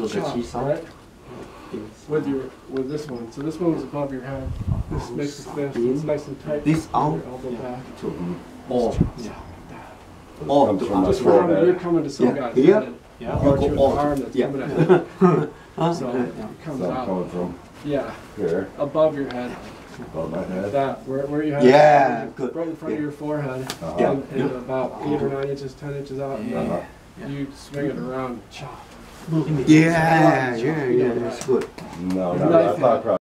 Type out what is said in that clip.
right? With this one. So this one was above your head. This makes it fist. It's nice and tight. This arm. Elbow back. Oh. Yeah. Oh. Just remember, you're coming to some guy's head. Yeah. Or to an arm that's coming at you. So it comes out. Coming from here. Above your head. Above my head. That where you have good. right in front of your forehead. And about 8 or 9 inches, 10 inches out. And you swing it around. Chop. Yeah, that's good. No, I thought probably.